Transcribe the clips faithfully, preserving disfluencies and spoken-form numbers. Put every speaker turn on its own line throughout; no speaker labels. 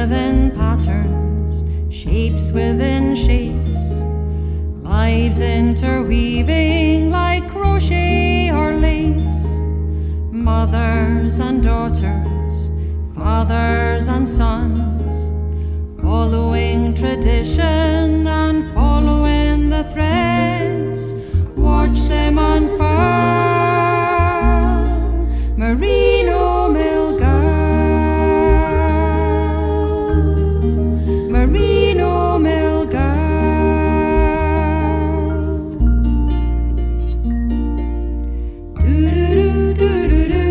within patterns, shapes within shapes, lives interweaving like crochet or lace. Mothers and daughters, fathers and sons, following tradition and following the threads. Watch them unfurl, merino mill girl, merino mill girl. Do do do do do do.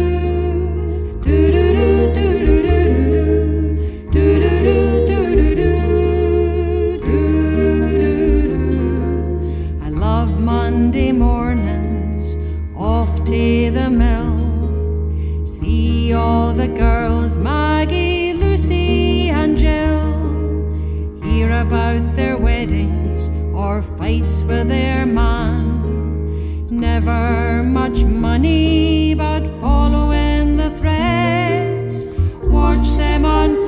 Monday mornings, off to the mill, see all the girls, Maggie, Lucy and Jill, hear about their weddings or fights with their man. Never much money, but following the threads. Watch them on